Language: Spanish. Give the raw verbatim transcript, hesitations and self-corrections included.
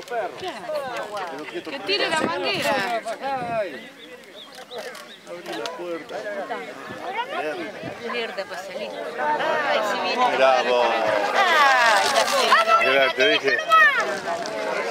Que tire la manguera. Abrí la puerta. Mierda, pasalito. Ay, si viene. Bravo. Ay, la Mira, te dije.